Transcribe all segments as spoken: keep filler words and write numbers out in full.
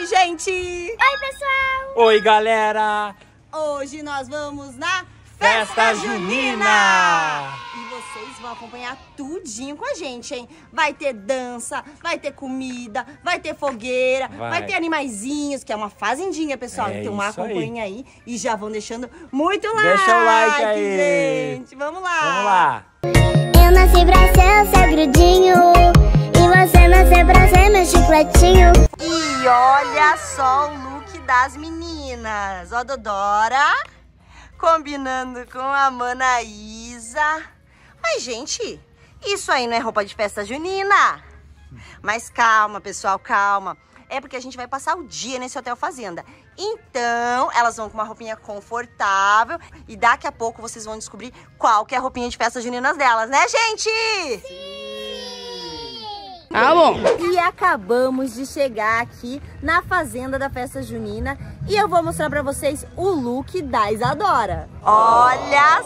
Oi, gente! Oi, pessoal! Oi, galera! Hoje nós vamos na Festa, Festa Junina! Junina! E vocês vão acompanhar tudinho com a gente, hein? Vai ter dança, vai ter comida, vai ter fogueira, vai, vai ter animaizinhos, que é uma fazendinha, pessoal. É então acompanhem aí. aí e já vão deixando muito like. Deixa o like aí, gente. Vamos lá! Vamos lá! Eu nasci pra ser o seu grudinho e você nasceu pra ser meu chicletinho. E olha só o look das meninas. Ó, Dodora combinando com a Manaísa. Mas, gente, isso aí não é roupa de festa junina? Mas calma, pessoal, calma. É porque a gente vai passar o dia nesse hotel fazenda. Então, elas vão com uma roupinha confortável. E daqui a pouco vocês vão descobrir qual que é a roupinha de festa juninas delas, né, gente? Sim! Tá bom. E acabamos de chegar aqui na fazenda da festa junina. E eu vou mostrar pra vocês o look da Isadora. Olha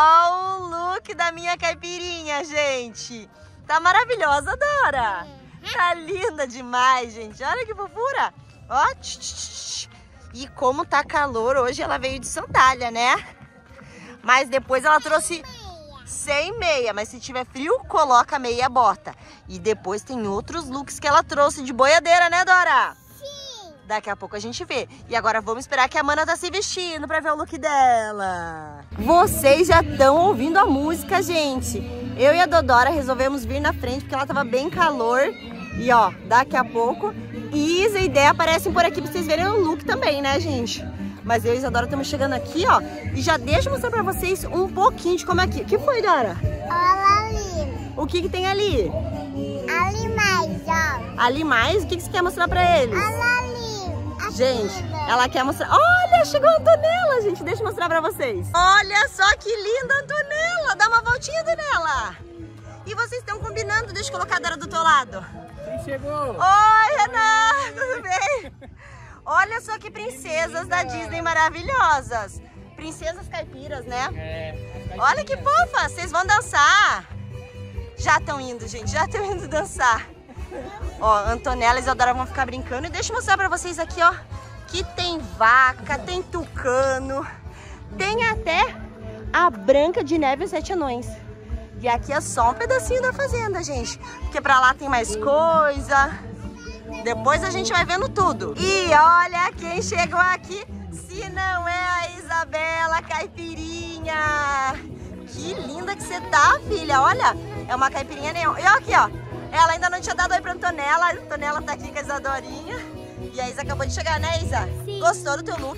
só o look da minha caipirinha, gente. Tá maravilhosa, Dora. Tá linda demais, gente. Olha que fofura. Ó. Tch, tch, tch. E como tá calor, hoje ela veio de sandália, né? Mas depois ela trouxe sem meia. Mas se tiver frio, coloca meia bota. E depois tem outros looks que ela trouxe de boiadeira, né, Dora? Sim. Daqui a pouco a gente vê. E agora vamos esperar que a Mana tá se vestindo pra ver o look dela. Vocês já estão ouvindo a música, gente. Eu e a Dodora resolvemos vir na frente porque ela tava bem calor. E ó, daqui a pouco Isa e Dé aparecem por aqui pra vocês verem o look também, né, gente? Mas eu e a Isadora estamos chegando aqui, ó. E já deixa eu mostrar pra vocês um pouquinho de como é que... O que foi, Dora? Olha ali. O que que tem ali? Ali mais, ó. Ali mais? O que que você quer mostrar pra eles? Olha ali. Aqui, gente, né? ela quer mostrar... Olha, chegou a Antonella, gente. Deixa eu mostrar pra vocês. Olha só que linda a Antonella. Dá uma voltinha, Antonella. E vocês estão combinando? Deixa eu colocar a Dora do teu lado. Quem chegou? Oi, Renan. Tudo bem? Olha só que princesas da Disney maravilhosas. Princesas caipiras, né? É. Olha que fofa. Vocês vão dançar. Já estão indo, gente. Já estão indo dançar. Ó, Antonella e Isadora vão ficar brincando. E deixa eu mostrar pra vocês aqui, ó. Que tem vaca, tem tucano. Tem até a Branca de Neve e os Sete Anões. E aqui é só um pedacinho da fazenda, gente. Porque pra lá tem mais coisa. Depois a gente vai vendo tudo. E olha quem chegou aqui, se não é a Isabela Caipirinha. Que linda que você tá, filha. Olha, é uma caipirinha neon. E ó, aqui, ó. Ela ainda não tinha dado oi pra Antonella. A Antonella tá aqui com a Isadorinha. E a Isa acabou de chegar, né, Isa? Sim. Gostou do teu look?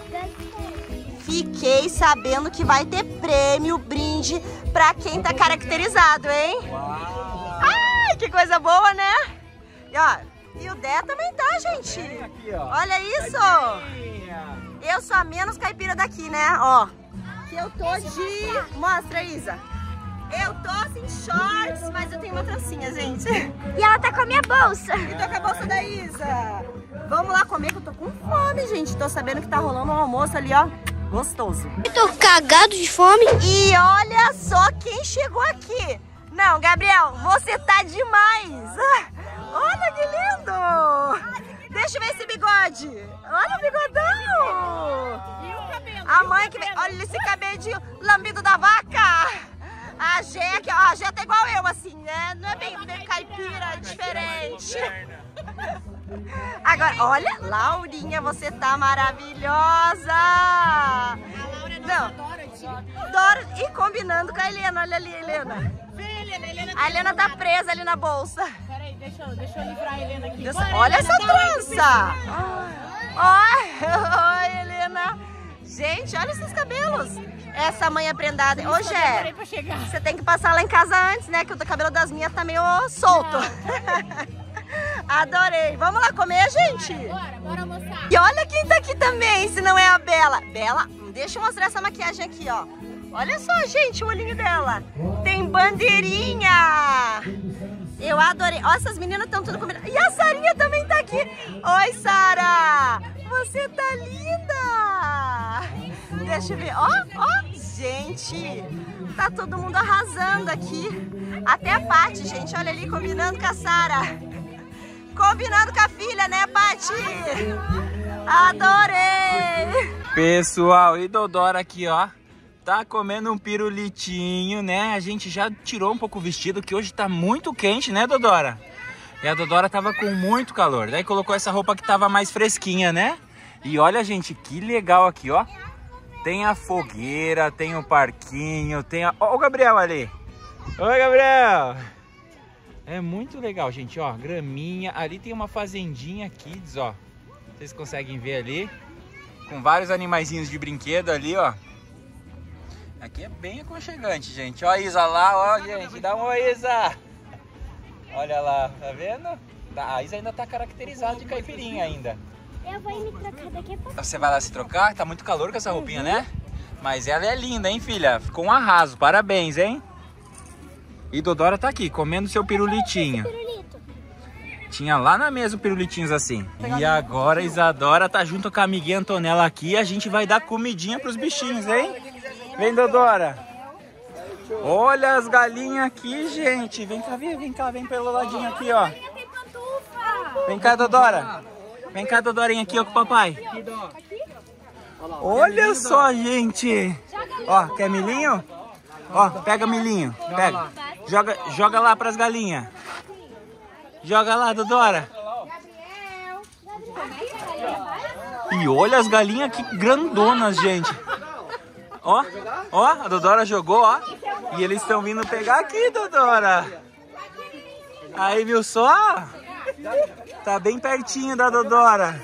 Gostei. Fiquei sabendo que vai ter prêmio, brinde pra quem tá caracterizado, hein? Uau. Ai, que coisa boa, né? E ó, e o Dé também tá, gente. Aqui, ó. Olha isso. Caipirinha. Eu sou a menos caipira daqui, né? Ó, que eu tô de... Mostra, Isa. Eu tô assim, shorts, mas eu tenho uma trancinha, gente. E ela tá com a minha bolsa. E tô com a bolsa da Isa. Vamos lá comer, que eu tô com fome, gente. Tô sabendo que tá rolando um almoço ali, ó. Gostoso. Eu tô cagado de fome. E olha só quem chegou aqui. Não, Gabriel, você tá demais. Olha que lindo. Deixa eu ver esse bigode. Olha o bigodão. E o cabelo? A mãe que vem. Olha esse cabedinho lambido da vaca. A Gé, que, ó, a Gé tá igual eu, assim, né? Não é bem, bem caipira, é diferente. Agora, olha, Laurinha, você tá maravilhosa. A Laura Não. Dora, tia. Dora, e combinando com a Helena, olha ali, Helena. Vem, Helena, Helena. A Helena tá presa ali na bolsa. Peraí, deixa eu, deixa eu livrar a Helena aqui. Deus, Bora, olha Helena, essa dá oi pro trança. Oi, oi, Helena. Gente, olha esses cabelos. Essa mãe é prendada. Ô, bicho. Eu demorei Gé, pra chegar. você tem que passar lá em casa antes, né? Que o cabelo das minhas tá meio solto. Adorei. Vamos lá comer, gente? Bora, bora almoçar. E olha quem tá aqui também, se não é a Bela. Bela, deixa eu mostrar essa maquiagem aqui, ó. Olha só, gente, o olhinho dela. Tem bandeirinha. Eu adorei. Ó, essas meninas estão tudo combinando. E a Sarinha também tá aqui. Oi, Sara. Você tá linda. Deixa eu ver. Ó, ó. Gente, tá todo mundo arrasando aqui. Até a Paty, gente. Olha ali, combinando com a Sara. combinando com a filha, né, Pati? Adorei! Pessoal, e Dodora aqui, ó. Tá comendo um pirulitinho, né? A gente já tirou um pouco o vestido, que hoje tá muito quente, né, Dodora? E a Dodora tava com muito calor. Daí colocou essa roupa que tava mais fresquinha, né? E olha, gente, que legal aqui, ó. Tem a fogueira, tem o parquinho, tem a... Ó o Gabriel ali. Oi, Gabriel. É muito legal, gente, ó. Graminha. Ali tem uma fazendinha kids, ó. Vocês conseguem ver ali. Com vários animaizinhos de brinquedo ali, ó. Aqui é bem aconchegante, gente. Ó a Isa lá, ó, gente. Dá uma oi, Isa. Olha lá, tá vendo? A Isa ainda tá caracterizada de caipirinha ainda. Eu vou me trocar daqui a pouco. Você vai lá se trocar? Tá muito calor com essa roupinha, né? Mas ela é linda, hein, filha? Ficou um arraso. Parabéns, hein? E Dodora tá aqui, comendo seu pirulitinho. Tinha lá na mesa o pirulitinhos assim. E agora a Isadora tá junto com a amiguinha Antonella aqui. E a gente vai dar comidinha pros bichinhos, hein? Vem, Dodora. Olha as galinhas aqui, gente. Vem cá, vem, vem cá, vem pelo ladinho aqui, ó. Vem cá, Dodora. Vem cá, Dodorinha, aqui, ó, com o papai. Olha só, gente. Ó, quer milhinho? Ó, pega milhinho. Pega. Joga, joga lá pras galinhas. Joga lá, Dodora. E olha as galinhas que grandonas, gente. Ó, ó, a Dodora jogou, ó. E eles estão vindo pegar aqui, Dodora. Aí, viu só? Tá bem pertinho da Dodora.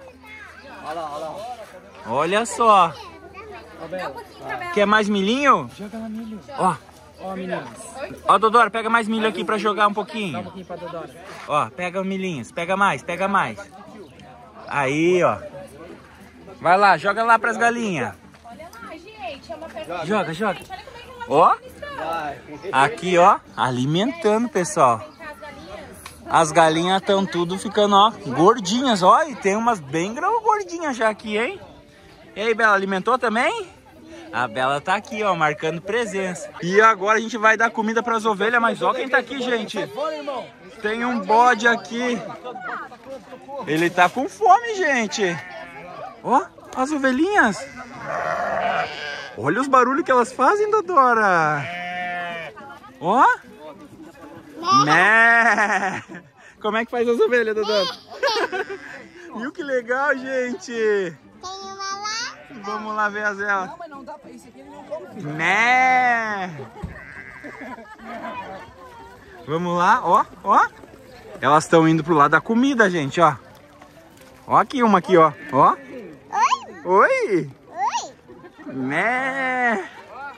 Olha só. Quer mais milhinho? Joga lá milho. Ó. Ó, meninas. Ó, Dodora, pega mais milho aqui pra jogar um pouquinho. Dá um pouquinho pra Dodora. Ó, pega milhinhos. Pega mais, pega mais. Aí, ó. Vai lá, joga lá pras galinhas. Joga, joga. Ó. Aqui, ó. Alimentando, pessoal. As galinhas estão tudo ficando, ó, gordinhas, ó. E tem umas bem gordinhas já aqui, hein? E aí, Bela, alimentou também? A Bela tá aqui, ó, marcando presença. E agora a gente vai dar comida pras ovelhas, mas ó quem tá aqui, gente. Tem um bode aqui. Ele tá com fome, gente. Ó, as ovelhinhas. Olha os barulhos que elas fazem, Dodora. Ó. Né? Como é que faz as ovelhas, Dodora? Viu que legal, gente? Tem uma lá. Vamos lá ver as elas. Não, mas não dá pra isso aqui, ele não come. Né? Vamos lá, ó, ó. Elas estão indo pro lado da comida, gente, ó. Ó aqui uma aqui, ó. Ó. Oi. Oi. Oi. Né?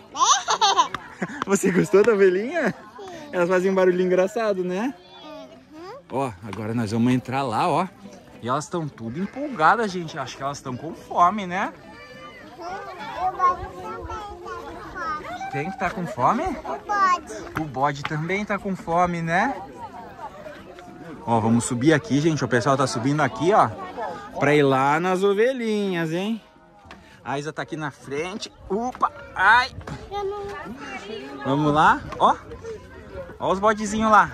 Você gostou da ovelhinha? Elas fazem um barulho engraçado, né? Uhum. Ó, agora nós vamos entrar lá, ó. E elas estão tudo empolgadas, gente. Acho que elas estão com fome, né? O bode também tá com fome. Quem que tá com fome? O bode. O bode também tá com fome, né? Ó, vamos subir aqui, gente. O pessoal tá subindo aqui, ó. Pra ir lá nas ovelhinhas, hein? A Isa tá aqui na frente. Opa! Ai! Vamos lá, ó. Ó os bodezinhos lá.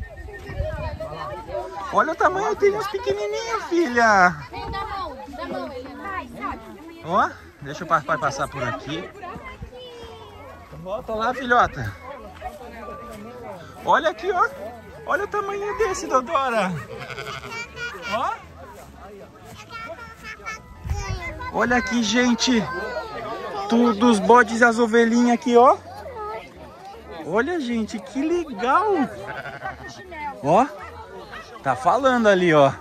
Olha o tamanho, tem uns pequenininhos, filha. Ó, deixa o papai passar por aqui. Volta lá, filhota. Olha aqui, ó. Olha o tamanho desse, Dodora. Ó. Olha aqui, gente. Tudo os bodes e as ovelhinhas aqui, ó. Olha, gente, que legal. Ó. Tá falando ali, ó.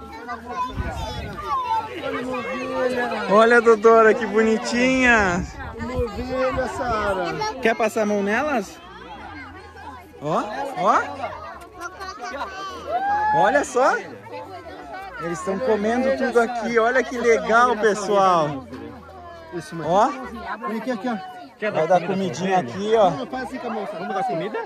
Olha, Dodora, que bonitinha. Ovelha, Sara. Quer passar a mão nelas? Ó, ó. Olha só. Eles estão comendo tudo aqui. Olha que legal, pessoal. Ó. Aqui, aqui, ó. Vai dar comidinha aqui, ó. Vamos dar comida?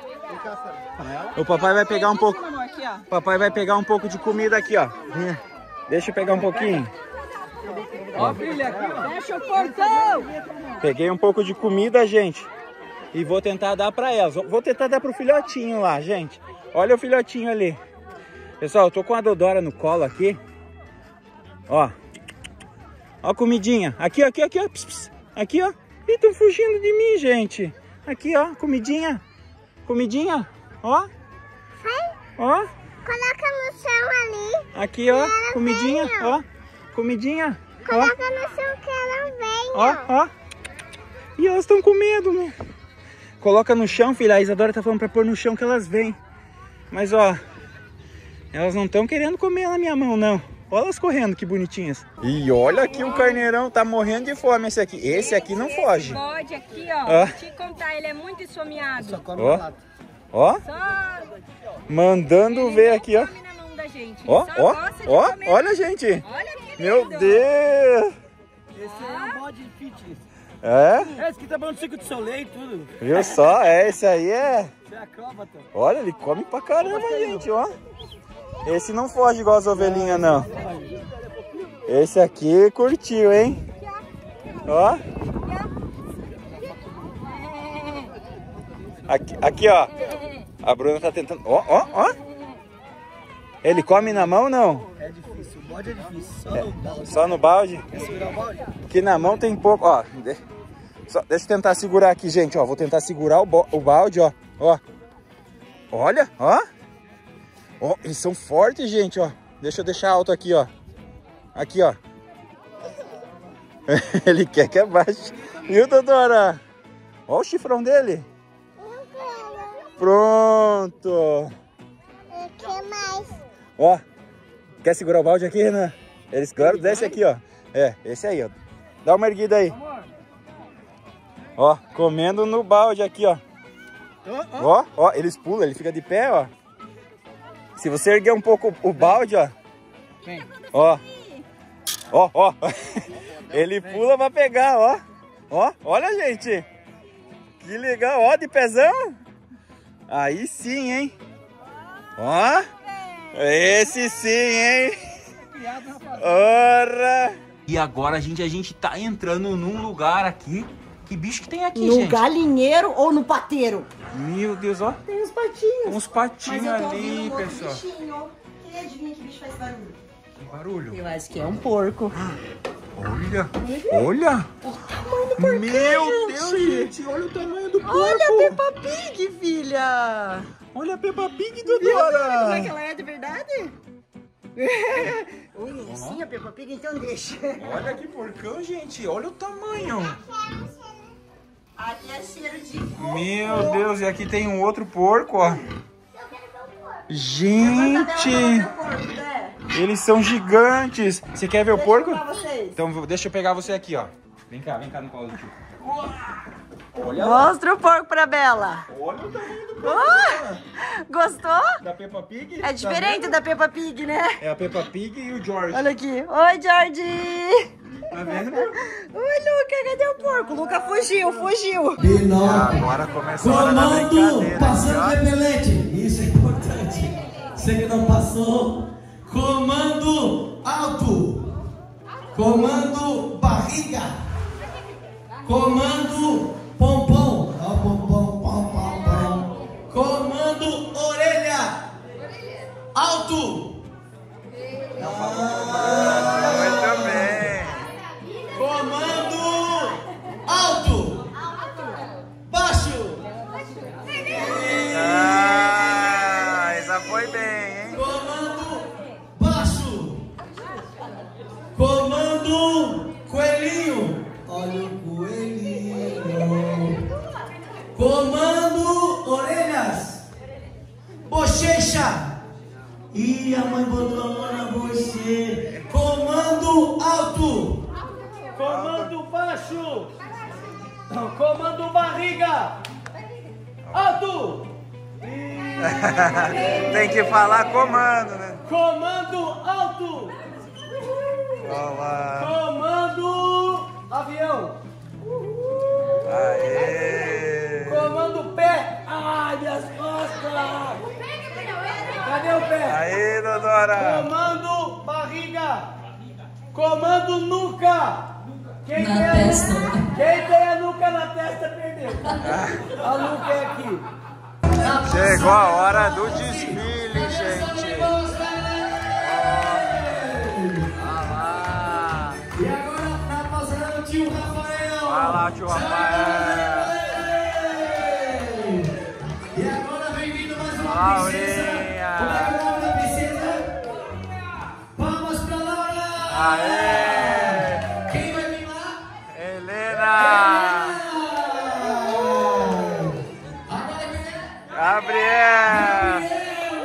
O papai vai pegar um pouco. O papai vai pegar um pouco de comida aqui, ó. Deixa eu pegar um pouquinho. Ó, filha, aqui, ó. Fecha o portão! Peguei um pouco de comida, gente. E vou tentar dar pra elas. Vou tentar dar pro filhotinho lá, gente. Olha o filhotinho ali. Pessoal, eu tô com a Dodora no colo aqui. Ó. Ó a comidinha. Aqui, aqui, aqui, ó. Pss, pss. Aqui, ó. Ih, estão fugindo de mim, gente. Aqui, ó. Comidinha. Comidinha. Ó. Ó. Coloca no chão ali. Aqui, ó. Comidinha. Ó. Comidinha. Coloca no chão que ela vem. Ó, ó. E elas estão com medo, né? Coloca no chão, filha. A Isadora tá falando pra pôr no chão que elas vêm. Mas, ó. Elas não estão querendo comer na minha mão, não. Olha elas correndo, que bonitinhas. E olha aqui o carneirão, tá morrendo de fome esse aqui. Esse aqui não foge. Esse bode aqui, ó, Ah. vou te contar, ele é muito esfomeado. Ó, ó, Só... mandando ele ver não aqui, ó. come na mão da gente, Ó, só ó, gosta de ó, comer. olha, gente. Olha que Meu lindo. Deus. Esse é um bode fitness. É? Esse que tá falando Circo de Soleil e tudo. Viu só? É, esse aí é... Você é acróbata. Olha, ele come pra caramba, gente, ó. Esse não foge igual as ovelhinhas, não. Esse aqui curtiu, hein? Ó. Aqui, aqui, ó. A Bruna tá tentando... Ó, ó, ó. Ele come na mão, não? É difícil, o bode é difícil. Só no balde. Só no balde? Quer segurar o balde? Aqui na mão tem pouco, ó. De... Só, deixa eu tentar segurar aqui, gente, ó. Vou tentar segurar o, bo... o balde, ó. Ó. Olha, ó. Ó, eles são fortes, gente, ó. Deixa eu deixar alto aqui, ó. Aqui, ó. Ele quer que abaixe. Viu, Dodora? Ó o chifrão dele. Pronto. O que mais? Ó. Quer segurar o balde aqui, Renan? Eles, claro, desce aqui, ó. É, esse aí, ó. Dá uma erguida aí. Ó, comendo no balde aqui, ó. Ó, ó, eles pulam, ele fica de pé, ó. Se você erguer um pouco o balde, ó. Ó. Ó, ó. Ele pula pra pegar, ó. Ó, olha, gente. Que legal, ó, de pezão. Aí sim, hein. Ó. Esse sim, hein. Ora. E agora, gente, a gente tá entrando num lugar aqui. Que bicho que tem aqui, No gente? galinheiro ou no pateiro? Meu Deus, ó. Tem uns patinhos. Uns patinhos Mas eu tô ali, ouvindo um outro pessoal. bichinho. Quem adivinha que bicho faz barulho? Que barulho. Eu acho que é um porco. Olha, olha. O tamanho do porquinho, Meu gente. Deus, gente. Olha o tamanho do porco. Olha a Peppa Pig, filha. Olha a Peppa Pig, Viu, Dora, como é Dodora. que ela é de verdade? Ui, sim, a Peppa Pig, então deixa. Olha que porcão, gente. Olha o tamanho. Aqui é cheiro de porco. Meu Deus, e aqui tem um outro porco, ó. Gente, eles são gigantes. Você quer ver o porco? Então vou- deixa eu pegar você aqui, ó. Vem cá, vem cá no colo do tio. Olha lá. Mostra o porco pra Bela. Olha o tamanho do porco. Ah, gostou? Da Peppa Pig. É diferente da Peppa Pig, né? É a Peppa Pig e o George. Olha aqui. Oi, George. Tá vendo? Oi, Luca. Cadê o porco? O Luca fugiu, fugiu. Agora começa a hora da Comando brincadeira. passando repelente. Isso é importante. Você que não passou. Comando alto. Comando barriga. Comando pompom. Ó, pompom, pom, pom, pom. Comando orelha. Alto. Muito bem. Comando alto. Baixo. Ah, essa foi bem, hein? Comando baixo. Comando coelhinho. Olha o coelhinho. Comando orelhas. Bochecha. Ih, a mãe botou a mão na bochecha. Comando alto. Comando baixo. Não, comando barriga. Alto. Tem que falar comando, né? Comando alto. Olha lá. Comando avião. Aê. Comando pé. Ai, minhas costas. Cadê o pé? Aê, Dodora. Comando barriga. Comando nuca. Quem Na tem a testa. nuca- Quem tem a nuca na testa perdeu. A nuca é aqui. Chegou a hora do desfile, gente. Vai lá, tio Rafael. E agora vem vindo mais uma Laurinha. princesa. Como é que é o nome da princesa? Palmas pra Laura. Aê! Quem vai vir lá? Helena. Agora quem é? Gabriel.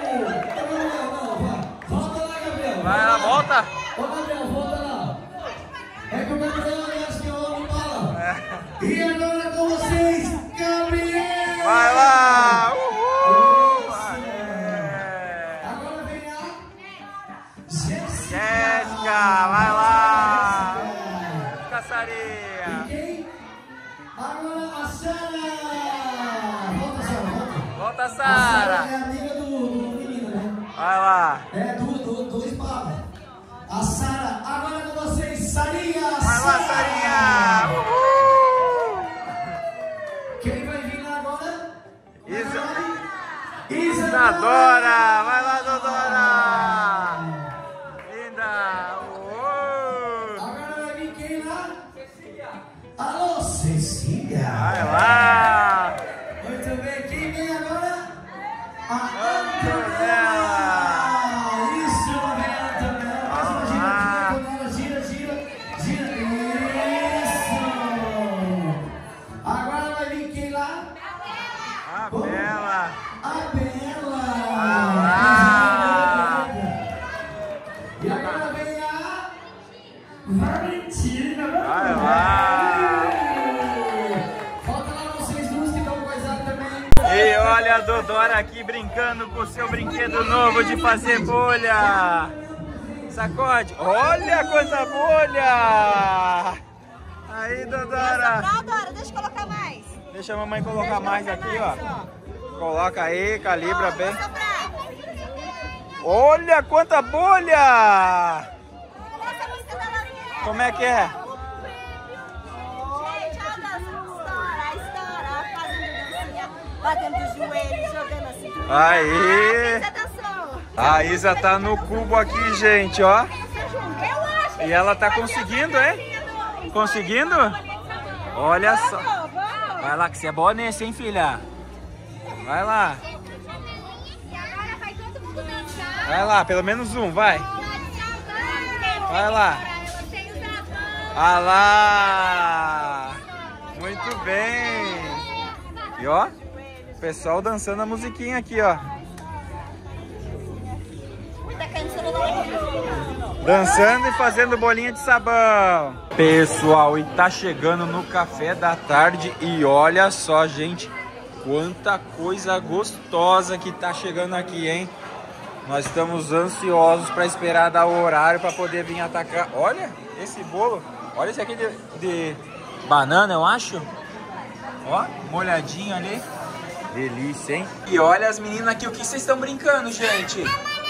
Volta lá, Gabriel. Vai lá, volta. Ô, Gabriel, volta lá. É que o Gabriel acho que é o homem bala. E agora com vocês, Gabriel. Vai lá. Uhul. Aê. Agora vem a Jéssica. Jéssica, vai lá. Caçaria. Quem? Agora a Sara. Volta, Sara, volta. Volta, A Sara Sara. é amiga do, do menino, né? Vai lá. É, do, do, do espada. A Sara, agora com vocês, Sarinha. Vai lá, Sarinha. Uhul. Quem vai vir lá agora? Isa. Isadora. Isadora. Vai lá, Dodora. Linda. Uhul. Agora vai vir quem lá? Alô, Cecília. Vai lá. Muito bem, quem vem agora? A Antonella. Isso, vem a Antonella. Mais uma gira, Antonella, gira, gira, gira. Isso. Agora vai vir quem lá? A Bela. A Bela. Ah. E agora vem a Valentina. Vai lá. Falta lá vocês duas que estão coisados também. E olha a Dodora aqui brincando com o seu brinquedo novo de fazer bolha. Sacode. Olha quanta bolha. Aí, Dodora. Não, Dora, deixa eu colocar mais. Deixa a mamãe colocar mais aqui, ó. Coloca aí, calibra bem. Olha quanta bolha. Como é que é? Gente, olha a dança. Estoura, estoura. Fazendo dancinha. Batendo os joelhos, jogando assim. Aí. Você dançou. A Isa tá no cubo aqui, gente, ó. Eu acho. E ela tá conseguindo, hein? Conseguindo? Olha só. Vai lá, que você é boa nesse, hein, filha? Vai lá. Vai lá, pelo menos um, vai. Vai lá. Ah lá. Muito bem. E ó, o pessoal dançando a musiquinha aqui, ó. Dançando e fazendo bolinha de sabão. Pessoal, e tá chegando no café da tarde. E olha só, gente, quanta coisa gostosa que tá chegando aqui, hein? Nós estamos ansiosos para esperar dar o horário para poder vir atacar. Olha esse bolo. Olha esse aqui de, de banana, eu acho. Ó, molhadinho ali. Delícia, hein? E olha as meninas aqui, o que vocês estão brincando, gente?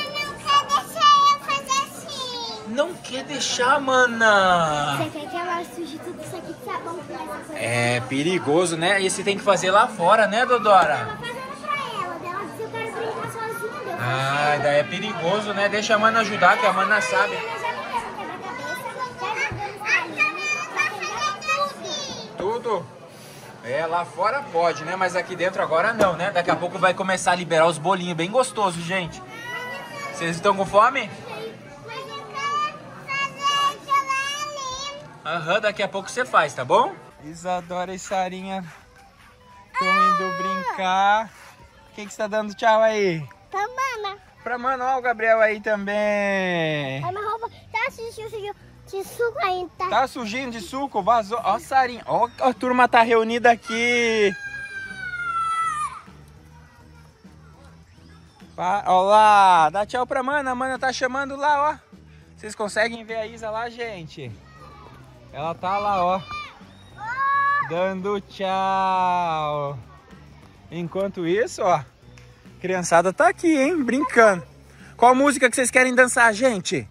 Não quer deixar, mana. Você quer que ela suje tudo isso aqui de sabão com essa coisa? É perigoso, né? E você tem que fazer lá fora, né, Dodora? Eu tô fazendo pra ela, dela disse que eu quero brincar sozinha. Deu. Ah, daí é perigoso, né? Deixa a mana ajudar, que a mana sabe. Ela já não quer quebrar-cabeça, já jogando salinha. Tudo? É, lá fora pode, né? Mas aqui dentro agora não, né? Daqui a pouco vai começar a liberar os bolinhos bem gostosos, gente. Vocês estão com fome? Mas eu quero fazer aquilo ali. Aham, daqui a pouco você faz, tá bom? Isadora e Sarinha estão indo brincar. Quem que está dando tchau aí? Tambana. Pra mano, ó o Gabriel aí também. Ai, minha roupa tá sujo de suco ainda, tá? Tá sujinho de suco, vazou. Ó, Sarinha, ó, a turma tá reunida aqui. Pá, ó lá, dá tchau pra mana, a mana tá chamando lá, ó. Vocês conseguem ver a Isa lá, gente? Ela tá lá, ó, dando tchau. Enquanto isso, ó, a criançada tá aqui, hein, brincando. Qual música que vocês querem dançar, gente?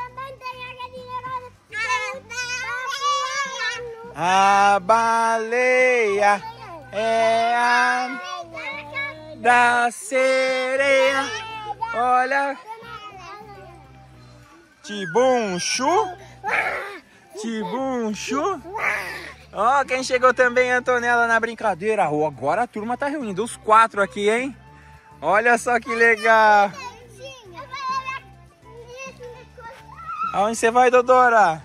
A baleia é a da sereia. Olha. Tibum chu. Tibum chu. Ó, quem chegou também, Antonella, na brincadeira. Oh, agora a turma tá reunindo, os quatro aqui, hein? Olha só que legal. Aonde você vai, Dodora?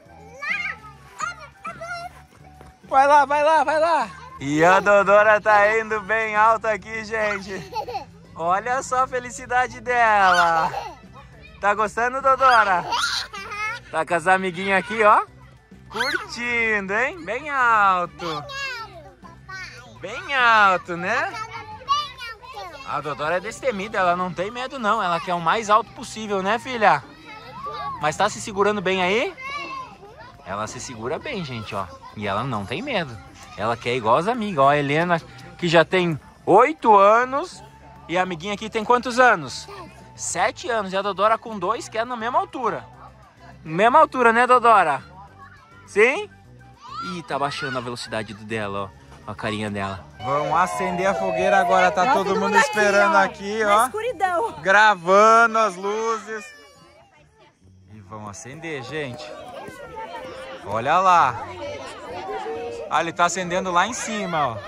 Vai lá, vai lá, vai lá. E a Dodora tá indo bem alta aqui, gente. Olha só a felicidade dela. Tá gostando, Dodora? Tá com as amiguinhas aqui, ó. Curtindo, hein? Bem alto. Bem alto, né? A Dodora é destemida, ela não tem medo não. Ela quer o mais alto possível, né, filha? Mas tá se segurando bem aí? Ela se segura bem, gente, ó. E ela não tem medo. Ela quer igual as amigas, ó. A Helena, que já tem oito anos. E a amiguinha aqui tem quantos anos? Sete anos. E a Dodora com dois, que é na mesma altura. Mesma altura, né, Dodora? Sim? Ih, tá baixando a velocidade do dela, ó. A carinha dela. Vamos acender a fogueira agora. Tá todo, todo mundo esperando aqui, ó. Na escuridão. Gravando as luzes. E vamos acender, gente. Olha lá. Ah, ele tá acendendo lá em cima, ó.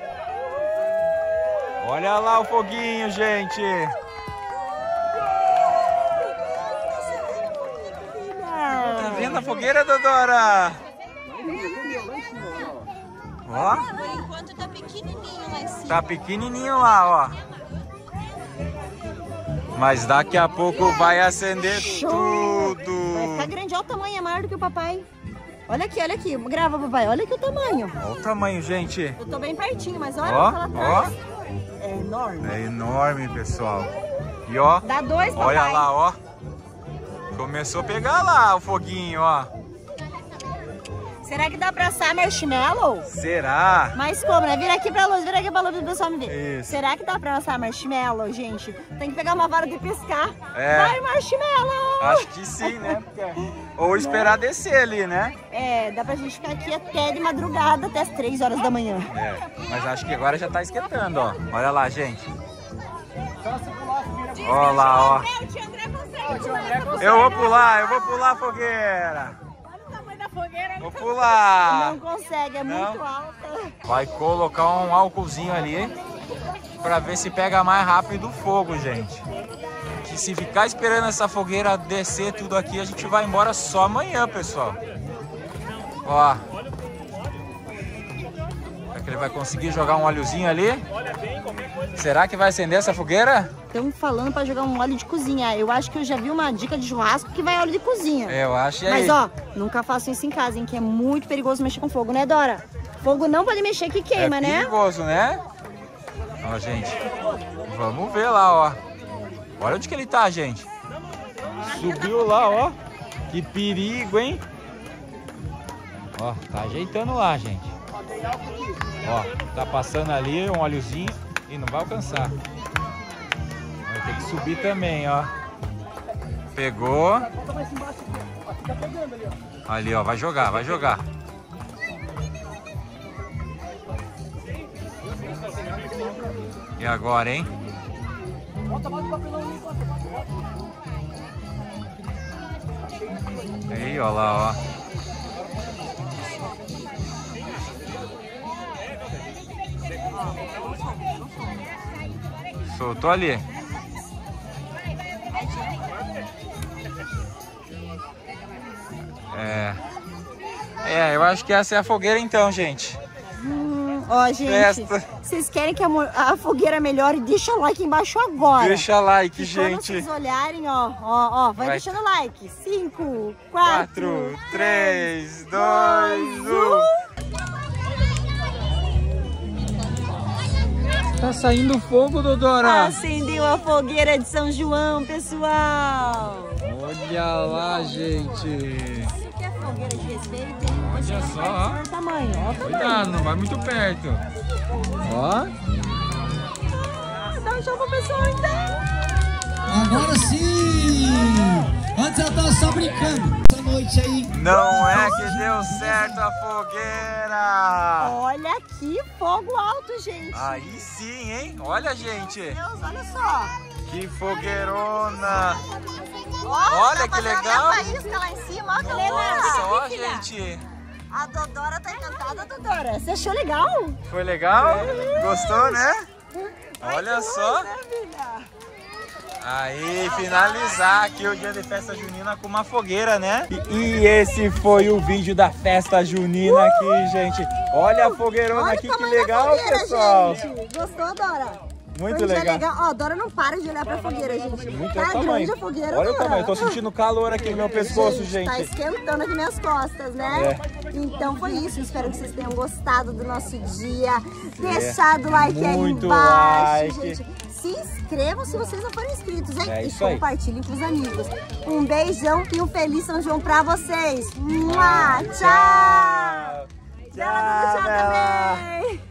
Olha lá o foguinho, gente. Tá vendo a fogueira, Dodora? Ó. Por enquanto tá pequenininho lá em cima. Tá pequenininho lá, ó. Mas daqui a pouco vai acender tudo. Vai ficar grande, olha o tamanho, é maior do que o papai. Olha aqui, olha aqui. Grava, papai. Olha aqui o tamanho. Olha o tamanho, gente. Eu tô bem pertinho, mas olha Ó, lá ó. atrás. É enorme. É enorme, pessoal. E ó, Dá dois, papai. olha lá, ó. Começou a pegar lá o foguinho, ó. Será que dá pra assar marshmallow? Será? Mas como, né? Vira aqui pra luz, vira aqui pra luz pro pessoal me ver. Isso. Será que dá pra assar marshmallow, gente? Tem que pegar uma vara de pescar. É. Vai, marshmallow! Acho que sim, né? Porque... Ou esperar descer ali, né? É, dá pra gente ficar aqui até de madrugada, até as três horas da manhã. É, mas acho que agora já tá esquentando, ó. Olha lá, gente. Olha lá, ó. O tio André consegue. Eu vou pular, eu vou pular a fogueira. Olha o tamanho da fogueira. Vou pular. Não consegue, é Não? muito alta. Vai colocar um álcoolzinho ali pra ver se pega mais rápido o fogo, gente. Que se ficar esperando essa fogueira descer tudo aqui, a gente vai embora só amanhã, pessoal. Ó. Será que ele vai conseguir jogar um óleozinho ali? Será que vai acender essa fogueira? Estamos falando pra jogar um óleo de cozinha. Eu acho que eu já vi uma dica de churrasco que vai óleo de cozinha. Eu acho, e aí? Mas ó, nunca façam isso em casa, hein? Que é muito perigoso mexer com fogo, né, Dora? Fogo não pode mexer que queima, é né? perigoso, né? Ó, gente. Vamos ver lá, ó. Olha onde que ele tá, gente. Subiu lá, ó. Que perigo, hein? Ó, tá ajeitando lá, gente. Ó, tá passando ali um óleozinho e não vai alcançar. Vai ter que subir também, ó. Pegou. Ali, ó, vai jogar, vai jogar. E agora, hein? Aí, ó lá, ó. Soltou ali. É. É, eu acho que essa é a fogueira então, gente. Hum, ó, gente, Festa. vocês querem que a, mo- a fogueira melhore? Deixa o like embaixo agora. Deixa like, E quando gente. vocês olharem, ó, ó, ó, vai, Vai. deixando like. Cinco, quatro, quatro, três, dois, um. Tá saindo fogo, Dodora. Acendeu a fogueira de São João, pessoal. Olha lá, gente. Isso que é fogueira de respeito, hein? Olha Deixa eu só, ver ó. o tamanho, ó o tamanho. Cuidado, não vai muito perto. Ó. Ah, dá um tchau pro pessoal, então. Agora sim! Antes ela tava só brincando. Essa noite aí. Não é que deu certo a fogueira. Olha que fogo alto, gente. Aí sim, hein? Olha, gente. Meu Deus, olha só. Que fogueirona. Ó, Olha tá que fazendo legal. até faísca lá em cima, ó que Olha legal. só, gente. A Dodora tá encantada, Dodora. Você achou legal? Foi legal? Gostou, né? Olha só. Aí, finalizar aqui o dia de festa junina com uma fogueira, né? E, e esse foi o vídeo da festa junina aqui, gente. Olha a fogueirona Olha aqui, o que tamanho da legal, fogueira, pessoal. gente. Gostou, Dora? Muito Foi um dia legal. legal. Ó, a Dora não para de olhar pra fogueira, gente. Muito Tá é o grande tamanho. a fogueira, Olha o Dora. tamanho, eu tô sentindo calor aqui no meu pescoço, gente. Tá esquentando aqui minhas costas, né? Então foi isso. Espero que vocês tenham gostado do nosso dia. Deixado o like aí Muito embaixo, like. gente. Se inscrevam se vocês não forem inscritos, hein? É e isso aí. compartilhem com os amigos. Um beijão e um feliz São João pra vocês. Mua, tchau! Tchau. Tchau, tchau Bela. também!